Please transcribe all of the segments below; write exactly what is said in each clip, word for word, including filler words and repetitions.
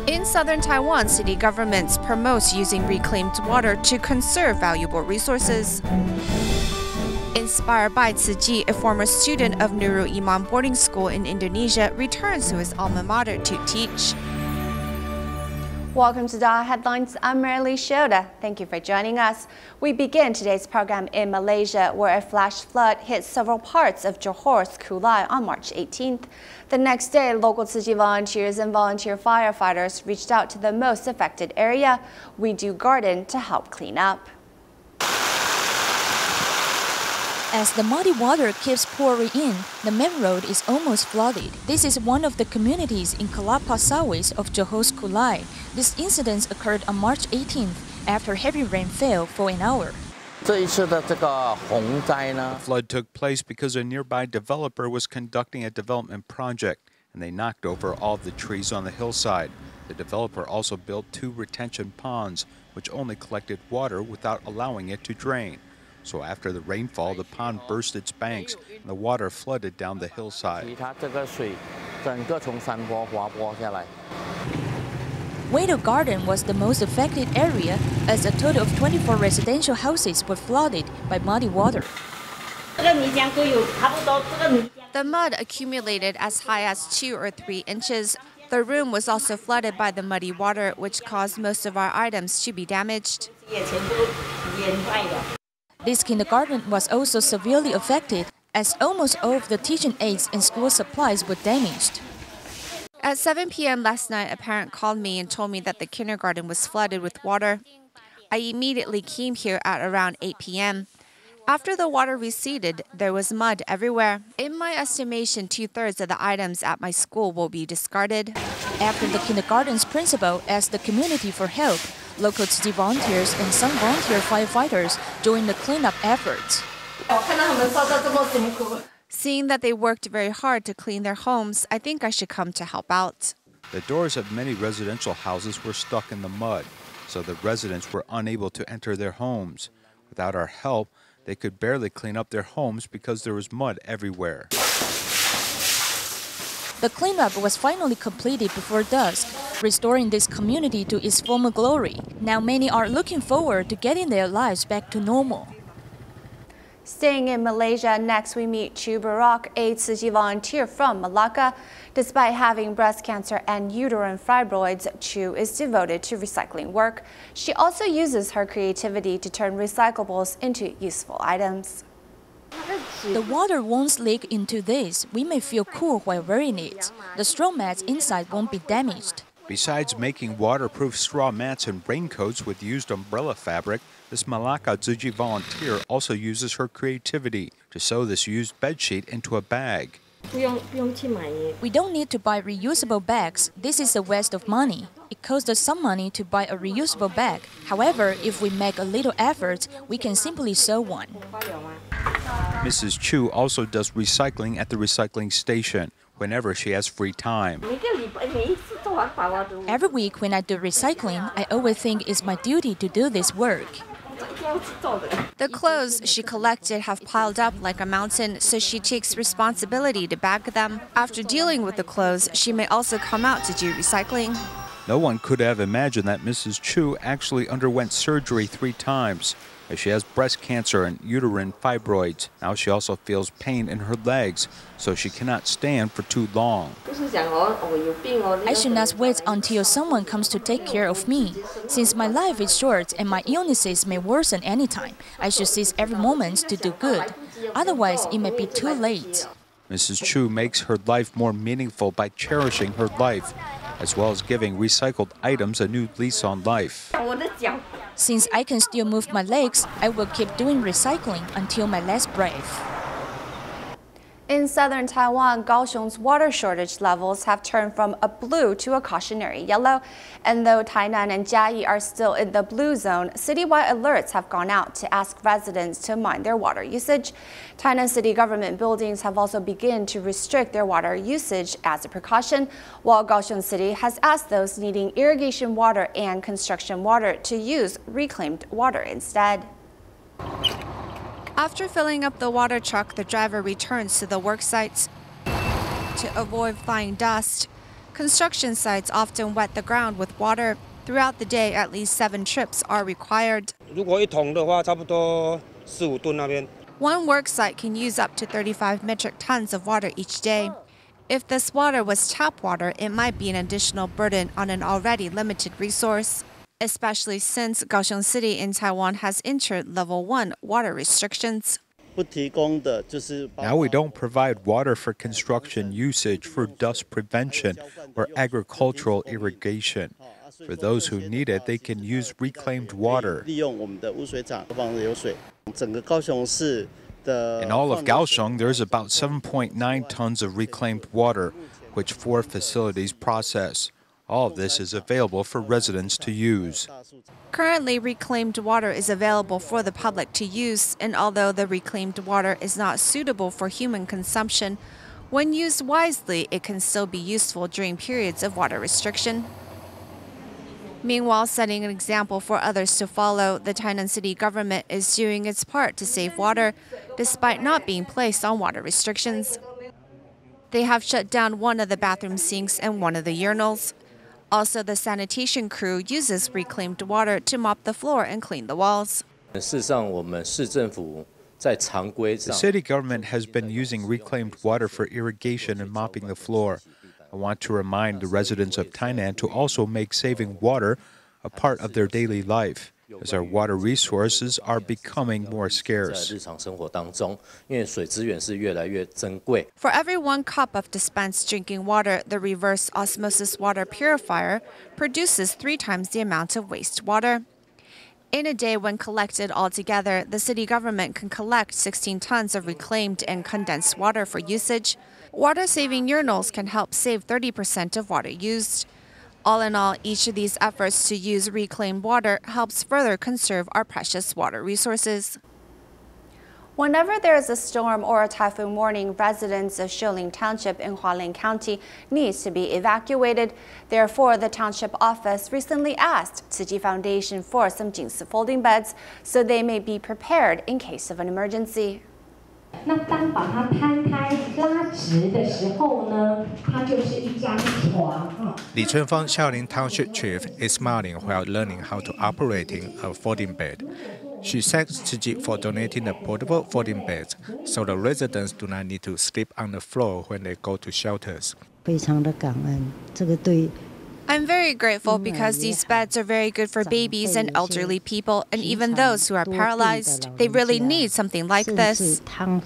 In southern Taiwan, city governments promote using reclaimed water to conserve valuable resources. Inspired by Tzu Ji, a former student of Nurul Iman boarding school in Indonesia, returns to his alma mater to teach. Welcome to Daha Headlines. I'm Marilee Shoda. Thank you for joining us. We begin today's program in Malaysia, where a flash flood hit several parts of Johor's Kulai on March eighteenth. The next day, local Tzu Ji volunteers and volunteer firefighters reached out to the most affected area, Weedu Garden, to help clean up. As the muddy water keeps pouring in, the main road is almost flooded. This is one of the communities in Kelapa Sawit of Johor's Kulai. This incident occurred on March eighteenth after heavy rain fell for an hour. The flood took place because a nearby developer was conducting a development project, and they knocked over all of the trees on the hillside. The developer also built two retention ponds, which only collected water without allowing it to drain. So after the rainfall, the pond burst its banks and the water flooded down the hillside. Weedu Garden was the most affected area, as a total of twenty-four residential houses were flooded by muddy water. The mud accumulated as high as two or three inches. The room was also flooded by the muddy water, which caused most of our items to be damaged. This kindergarten was also severely affected, as almost all of the teaching aids and school supplies were damaged. At seven p m last night, a parent called me and told me that the kindergarten was flooded with water. I immediately came here at around eight p m After the water receded, there was mud everywhere. In my estimation, two-thirds of the items at my school will be discarded. After the kindergarten's principal asked the community for help, local Tzu Ji volunteers and some volunteer firefighters joined the cleanup efforts. Seeing that they worked very hard to clean their homes, I think I should come to help out. The doors of many residential houses were stuck in the mud, so the residents were unable to enter their homes. Without our help, they could barely clean up their homes because there was mud everywhere. The cleanup was finally completed before dusk, restoring this community to its former glory. Now many are looking forward to getting their lives back to normal. Staying in Malaysia, next we meet Chu Barak, a Tzu Ji volunteer from Malacca. Despite having breast cancer and uterine fibroids, Chu is devoted to recycling work. She also uses her creativity to turn recyclables into useful items. The water won't leak into this. We may feel cool while wearing it. The straw mats inside won't be damaged. Besides making waterproof straw mats and raincoats with used umbrella fabric, this Malacca Tzu Ji volunteer also uses her creativity to sew this used bedsheet into a bag. We don't need to buy reusable bags. This is a waste of money. It costs us some money to buy a reusable bag. However, if we make a little effort, we can simply sew one. Missus Chu also does recycling at the recycling station whenever she has free time. Every week when I do recycling, I always think it's my duty to do this work. The clothes she collected have piled up like a mountain, so she takes responsibility to bag them. After dealing with the clothes, she may also come out to do recycling. No one could have imagined that Missus Chu actually underwent surgery three times, as she has breast cancer and uterine fibroids. Now she also feels pain in her legs, so she cannot stand for too long. I should not wait until someone comes to take care of me. Since my life is short and my illnesses may worsen anytime, I should seize every moment to do good. Otherwise, it may be too late. Missus Chu makes her life more meaningful by cherishing her life, as well as giving recycled items a new lease on life. Since I can still move my legs, I will keep doing recycling until my last breath. In southern Taiwan, Kaohsiung's water shortage levels have turned from a blue to a cautionary yellow. And though Tainan and Jiayi are still in the blue zone, citywide alerts have gone out to ask residents to mind their water usage. Tainan city government buildings have also begun to restrict their water usage as a precaution, while Kaohsiung City has asked those needing irrigation water and construction water to use reclaimed water instead. After filling up the water truck, the driver returns to the work sites. To avoid flying dust, Construction sites often wet the ground with water. Throughout the day, at least seven trips are required. One work site can use up to thirty-five metric tons of water each day. If this water was tap water, it might be an additional burden on an already limited resource, especially since Kaohsiung City in Taiwan has entered level one water restrictions. Now we don't provide water for construction usage, for dust prevention, or agricultural irrigation. For those who need it, they can use reclaimed water. In all of Kaohsiung, there's about seven point nine tons of reclaimed water, which four facilities process. All of this is available for residents to use. Currently, reclaimed water is available for the public to use, and although the reclaimed water is not suitable for human consumption, when used wisely, it can still be useful during periods of water restriction. Meanwhile, setting an example for others to follow, the Tainan city government is doing its part to save water, despite not being placed on water restrictions. They have shut down one of the bathroom sinks and one of the urinals. Also, the sanitation crew uses reclaimed water to mop the floor and clean the walls. The city government has been using reclaimed water for irrigation and mopping the floor. I want to remind the residents of Tainan to also make saving water a part of their daily life, as our water resources are becoming more scarce. For every one cup of dispensed drinking water, the reverse osmosis water purifier produces three times the amount of wastewater. In a day when collected all together, the city government can collect sixteen tons of reclaimed and condensed water for usage. Water-saving urinals can help save thirty percent of water used. All in all, each of these efforts to use reclaimed water helps further conserve our precious water resources. Whenever there is a storm or a typhoon warning, residents of Shouling Township in Hualien County need to be evacuated. Therefore, the township office recently asked Tzu Chi Foundation for some Jingsi folding beds so they may be prepared in case of an emergency. 那当把它摊开拉直的时候呢，它就是一张床。 李春芳 Shouling Township Chief is smiling while learning how to operating a folding bed. She thanks Tzu Chi for donating the portable folding beds, so the residents do not need to sleep on the floor when they go to shelters. 非常的感恩，这个对。 I'm very grateful because these beds are very good for babies and elderly people and even those who are paralyzed. They really need something like this.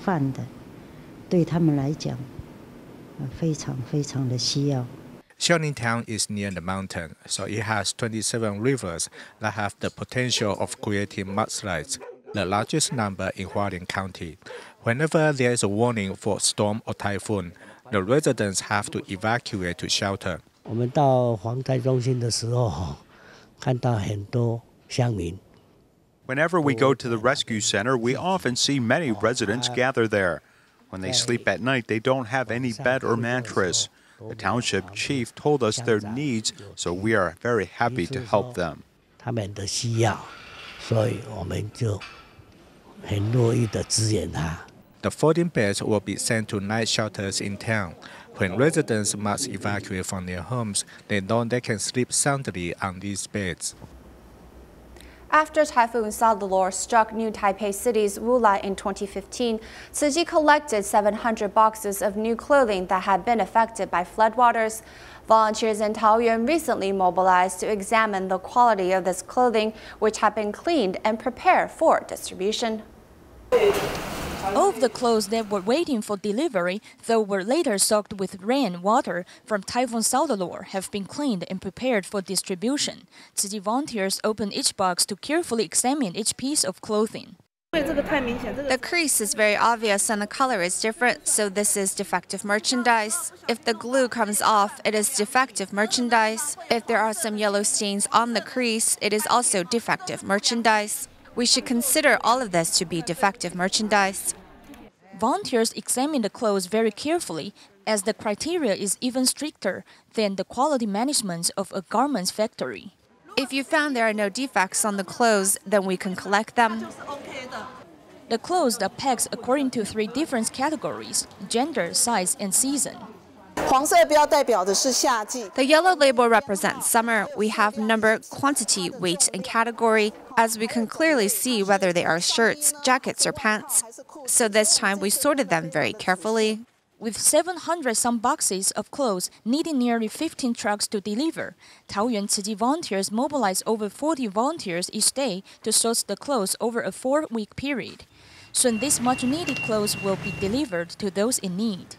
Shouling Town is near the mountain, so it has twenty-seven rivers that have the potential of creating mudslides, the largest number in Hualien County. Whenever there is a warning for storm or typhoon, the residents have to evacuate to shelter. 我们到防灾中心的时候，看到很多乡民。 Whenever we go to the rescue center, we often see many residents gather there. When they sleep at night, they don't have any bed or mattress. The township chief told us their needs, so we are very happy to help them. 他们的需要，所以我们就很乐意的支援他。 The folding beds will be sent to night shelters in town. When residents must evacuate from their homes, they know they can sleep soundly on these beds. After Typhoon Sadalor struck New Taipei City's Wulai in twenty fifteen, Tzu Chi collected seven hundred boxes of new clothing that had been affected by floodwaters. Volunteers in Taoyuan recently mobilized to examine the quality of this clothing, which had been cleaned and prepared for distribution. All of the clothes that were waiting for delivery, though were later soaked with rain water from Typhoon Sadalor, have been cleaned and prepared for distribution. Tzu Chi volunteers open each box to carefully examine each piece of clothing. The crease is very obvious and the color is different, so this is defective merchandise. If the glue comes off, it is defective merchandise. If there are some yellow stains on the crease, it is also defective merchandise. We should consider all of this to be defective merchandise. Volunteers examine the clothes very carefully, as the criteria is even stricter than the quality management of a garments factory. If you found there are no defects on the clothes, then we can collect them. The clothes are packed according to three different categories: gender, size, and season. The yellow label represents summer. We have number, quantity, weight, and category, as we can clearly see whether they are shirts, jackets, or pants. So this time we sorted them very carefully. With seven hundred some boxes of clothes needing nearly fifteen trucks to deliver, Taoyuan Tzu Chi volunteers mobilize over forty volunteers each day to source the clothes over a four-week period. Soon these much-needed clothes will be delivered to those in need.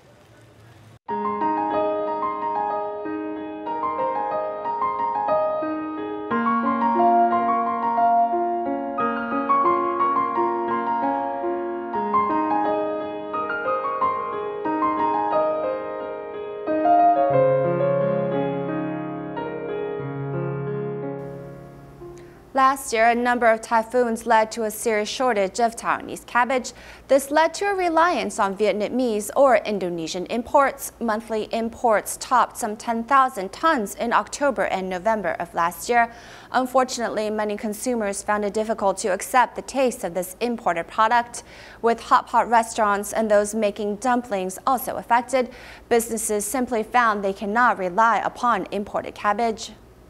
Last year, a number of typhoons led to a serious shortage of Taiwanese cabbage. This led to a reliance on Vietnamese or Indonesian imports. Monthly imports topped some ten thousand tons in October and November of last year. Unfortunately, many consumers found it difficult to accept the taste of this imported product. With hot pot restaurants and those making dumplings also affected, businesses simply found they cannot rely upon imported cabbage.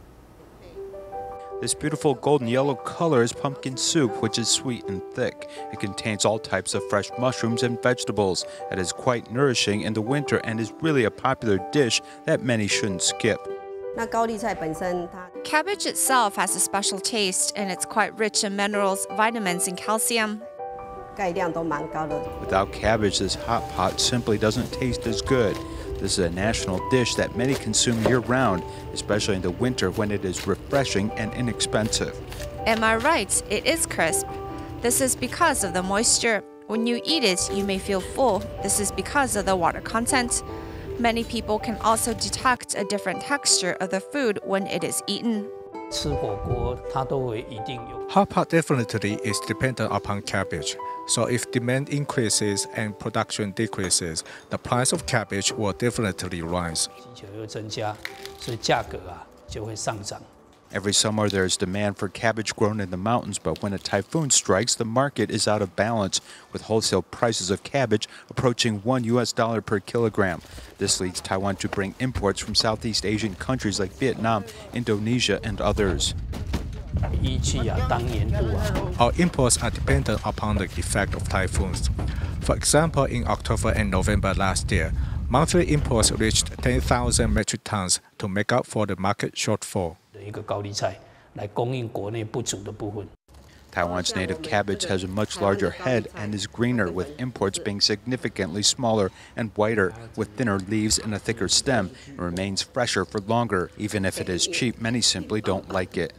This beautiful golden yellow color is pumpkin soup, which is sweet and thick. It contains all types of fresh mushrooms and vegetables. It is quite nourishing in the winter and is really a popular dish that many shouldn't skip. Cabbage itself has a special taste, and it's quite rich in minerals, vitamins, and calcium. Without cabbage, this hot pot simply doesn't taste as good. This is a national dish that many consume year-round, especially in the winter when it is refreshing and inexpensive. Am I right? It is crisp. This is because of the moisture. When you eat it, you may feel full. This is because of the water content. Many people can also detect a different texture of the food when it is eaten. Hot pot definitely is dependent upon cabbage. So if demand increases and production decreases, the price of cabbage will definitely rise. Every summer there is demand for cabbage grown in the mountains, but when a typhoon strikes, the market is out of balance, with wholesale prices of cabbage approaching one U S dollar per kilogram. This leads Taiwan to bring imports from Southeast Asian countries like Vietnam, Indonesia, and others. Our imports are dependent upon the effect of typhoons. For example, in October and November last year, monthly imports reached ten thousand metric tons to make up for the market shortfall. Taiwan's native cabbage has a much larger head and is greener, with imports being significantly smaller and whiter, with thinner leaves and a thicker stem, and remains fresher for longer. Even if it is cheap, many simply don't like it.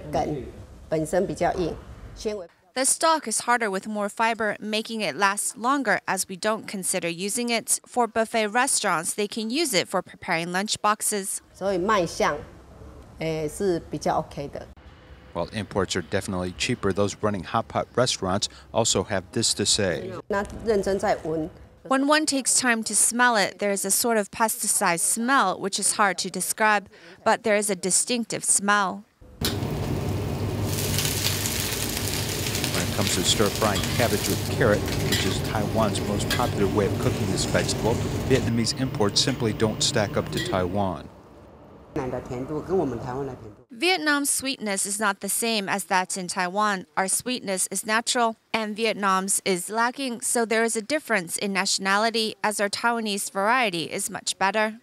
The stalk is harder with more fiber, making it last longer as we don't consider using it. For buffet restaurants, they can use it for preparing lunch boxes. While imports are definitely cheaper, those running hot pot restaurants also have this to say. When one takes time to smell it, there is a sort of pesticide smell, which is hard to describe, but there is a distinctive smell. When it comes to stir-frying cabbage with carrot, which is Taiwan's most popular way of cooking this vegetable, Vietnamese imports simply don't stack up to Taiwan. Vietnam's sweetness is not the same as that in Taiwan. Our sweetness is natural, and Vietnam's is lacking, so there is a difference in nationality, as our Taiwanese variety is much better.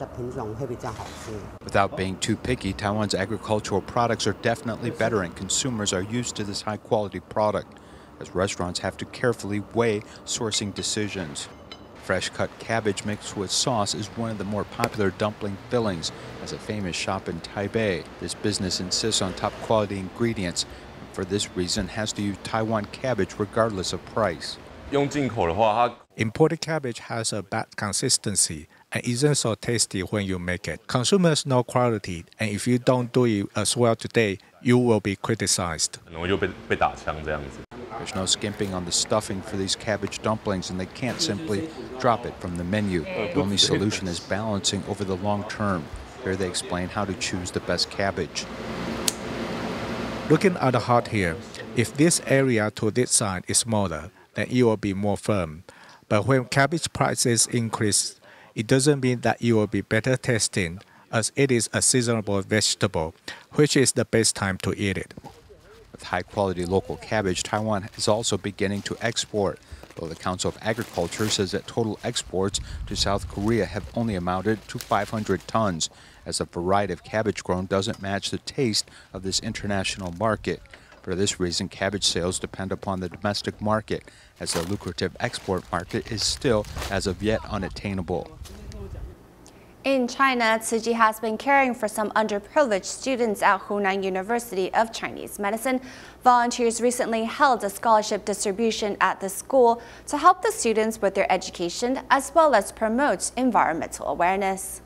Without being too picky, Taiwan's agricultural products are definitely better, and consumers are used to this high-quality product, as restaurants have to carefully weigh sourcing decisions. Fresh-cut cabbage mixed with sauce is one of the more popular dumpling fillings, as a famous shop in Taipei. This business insists on top-quality ingredients, and for this reason has to use Taiwan cabbage regardless of price. Imported cabbage has a bad consistency and isn't so tasty when you make it. Consumers know quality, and if you don't do it as well today, you will be criticized. There's no skimping on the stuffing for these cabbage dumplings, and they can't simply drop it from the menu. The only solution is balancing over the long term. Here they explain how to choose the best cabbage. Looking at the heart here, if this area to this side is smaller, then it will be more firm. But when cabbage prices increase, It doesn't mean that it will be better tasting, as it is a seasonable vegetable, which is the best time to eat it. With high-quality local cabbage, Taiwan is also beginning to export, though the Council of Agriculture says that total exports to South Korea have only amounted to five hundred tons, as the variety of cabbage grown doesn't match the taste of this international market. For this reason, cabbage sales depend upon the domestic market, as the lucrative export market is still, as of yet, unattainable. In China, Tzu Chi has been caring for some underprivileged students at Hunan University of Chinese Medicine. Volunteers recently held a scholarship distribution at the school to help the students with their education as well as promote environmental awareness.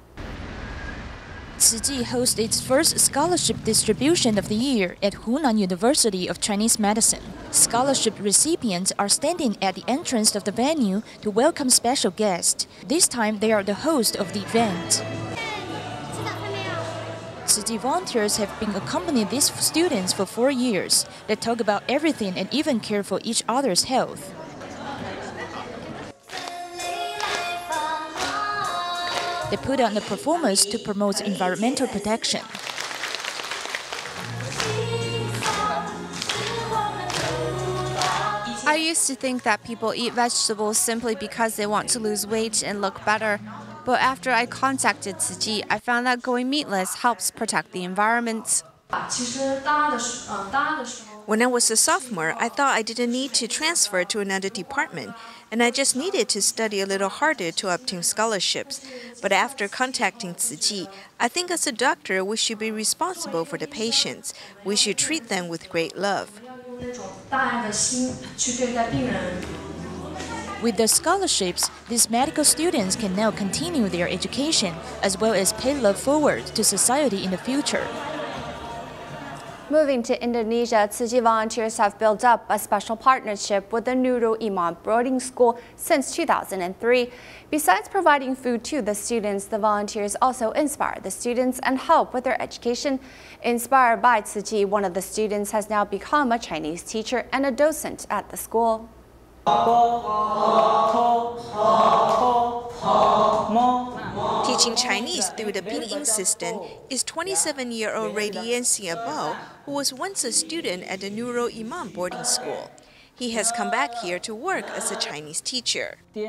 Tzu Chi hosts its first scholarship distribution of the year at Hunan University of Chinese Medicine. Scholarship recipients are standing at the entrance of the venue to welcome special guests. This time they are the host of the event. Tzu Chi volunteers have been accompanying these students for four years. They talk about everything and even care for each other's health. They put on a performance to promote environmental protection. I used to think that people eat vegetables simply because they want to lose weight and look better. But after I contacted Tzu Chi, I found that going meatless helps protect the environment. When I was a sophomore, I thought I didn't need to transfer to another department, and I just needed to study a little harder to obtain scholarships. But after contacting Tzu Chi, I think as a doctor, we should be responsible for the patients. We should treat them with great love. With the scholarships, these medical students can now continue their education as well as pay love forward to society in the future. Moving to Indonesia, Tzu Chi volunteers have built up a special partnership with the Nurul Iman boarding school since two thousand three. Besides providing food to the students, the volunteers also inspire the students and help with their education. Inspired by Tzu Chi, one of the students has now become a Chinese teacher and a docent at the school. Teaching Chinese through the pinyin system is twenty-seven-year-old Radiancia Bao, who was once a student at the Nurul Iman boarding school. He has come back here to work as a Chinese teacher. Due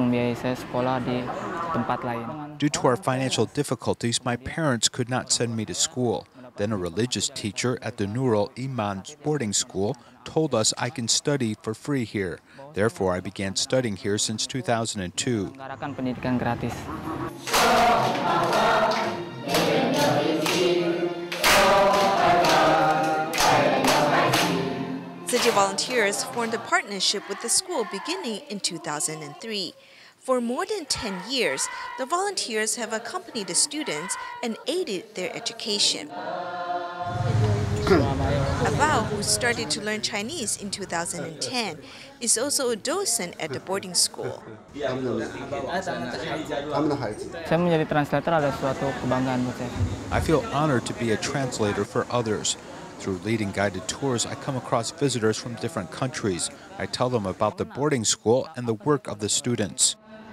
to our financial difficulties, my parents could not send me to school. Then a religious teacher at the Nurul Iman boarding school told us I can study for free here. Therefore, I began studying here since two thousand two. Tzu Chi volunteers formed a partnership with the school beginning in two thousand three. For more than ten years, the volunteers have accompanied the students and aided their education. Abao, who started to learn Chinese in two thousand ten, is also a docent at the boarding school. I feel honored to be a translator for others. Through leading guided tours, I come across visitors from different countries. I tell them about the boarding school and the work of the students.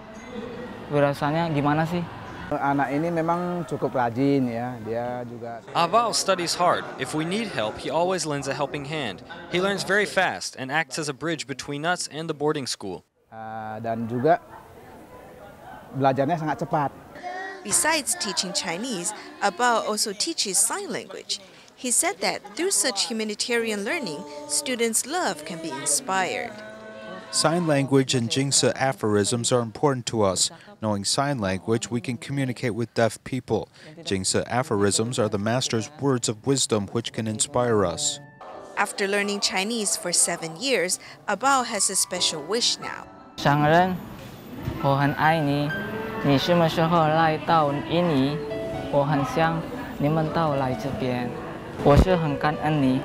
Abao studies hard. If we need help, he always lends a helping hand. He learns very fast and acts as a bridge between us and the boarding school. Besides teaching Chinese, Abao also teaches sign language. He said that through such humanitarian learning, students' love can be inspired. Sign language and Jingse aphorisms are important to us. Knowing sign language, we can communicate with deaf people. Jingse aphorisms are the master's words of wisdom which can inspire us. After learning Chinese for seven years, Abao has a special wish now. 商人，我很爱你。你什么时候来到印尼？我很想你们都来这边。我是很感恩你。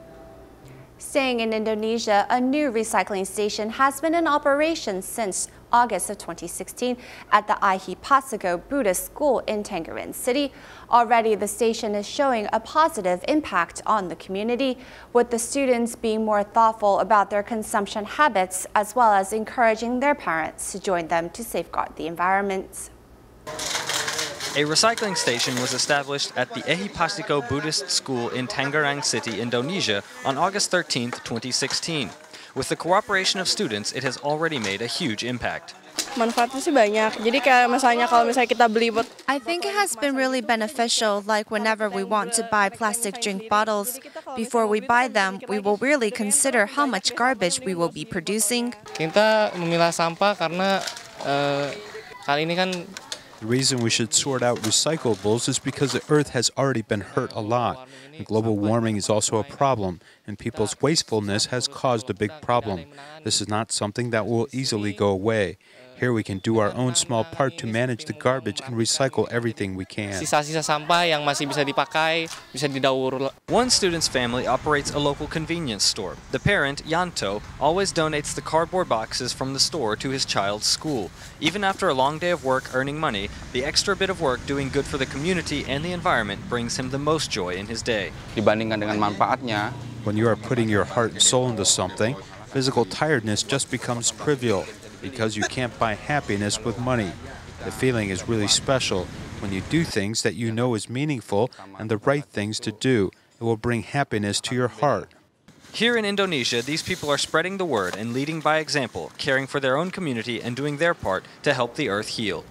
Staying in Indonesia, a new recycling station has been in operation since August of twenty sixteen at the Ahipasco Buddhist School in Tangerine City. Already, the station is showing a positive impact on the community, with the students being more thoughtful about their consumption habits, as well as encouraging their parents to join them to safeguard the environment. A recycling station was established at the Ahipasco Buddhist School in Tangerang City, Indonesia on August thirteenth, twenty sixteen. With the cooperation of students, it has already made a huge impact. Manfaatnya sih banyak. Jadi kayak misalnya kalau misalnya kita beli bot. I think it has been really beneficial, like whenever we want to buy plastic drink bottles, before we buy them, we will really consider how much garbage we will be producing. Kita memilah sampah karena uh, kali ini kan The reason we should sort out recyclables is because the earth has already been hurt a lot. And global warming is also a problem, and people's wastefulness has caused a big problem. This is not something that will easily go away. Here we can do our own small part to manage the garbage and recycle everything we can. sisa-sisa sampah yang masih bisa dipakai, bisa didaur. One student's family operates a local convenience store. The parent, Yanto, always donates the cardboard boxes from the store to his child's school. Even after a long day of work earning money, the extra bit of work doing good for the community and the environment brings him the most joy in his day. Dibandingkan dengan manfaatnya, when you are putting your heart and soul into something, physical tiredness just becomes trivial, because you can't buy happiness with money. The feeling is really special when you do things that you know is meaningful and the right things to do. It will bring happiness to your heart. Here in Indonesia, these people are spreading the word and leading by example, caring for their own community and doing their part to help the earth heal.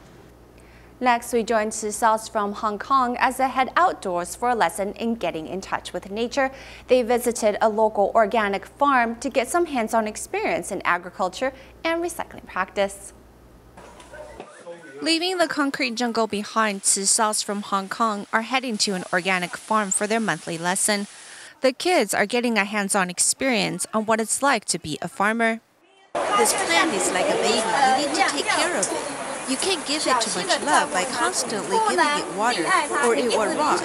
Next, we join Sisals from Hong Kong as they head outdoors for a lesson in getting in touch with nature. They visited a local organic farm to get some hands-on experience in agriculture and recycling practice. Leaving the concrete jungle behind, Sisals from Hong Kong are heading to an organic farm for their monthly lesson. The kids are getting a hands-on experience on what it's like to be a farmer. This plant is like a baby. You need to take care of it. You can't give it too much love by constantly giving it water, or it will rot.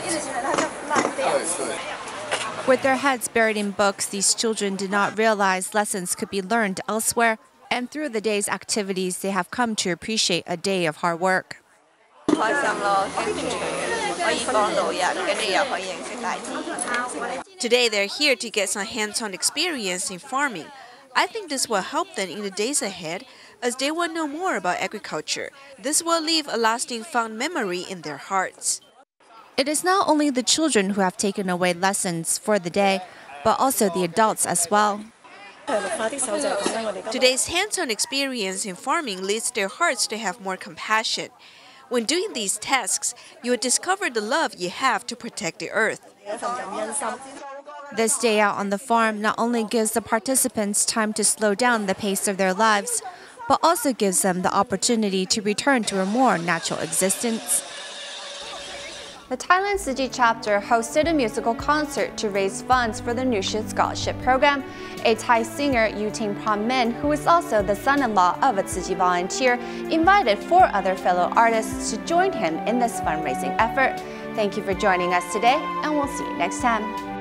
With their heads buried in books, these children did not realize lessons could be learned elsewhere, and through the day's activities, they have come to appreciate a day of hard work. Today, they're here to get some hands-on experience in farming. I think this will help them in the days ahead, as they will know more about agriculture. This will leave a lasting fond memory in their hearts. It is not only the children who have taken away lessons for the day, but also the adults as well. Today's hands-on experience in farming leads their hearts to have more compassion. When doing these tasks, you will discover the love you have to protect the earth. This day out on the farm not only gives the participants time to slow down the pace of their lives, but also gives them the opportunity to return to a more natural existence. The Thailand Tzu Chi chapter hosted a musical concert to raise funds for the Nushu Scholarship Program. A Thai singer, Yuting Pram Min, who is also the son-in-law of a Tzu Chi volunteer, invited four other fellow artists to join him in this fundraising effort. Thank you for joining us today, and we'll see you next time.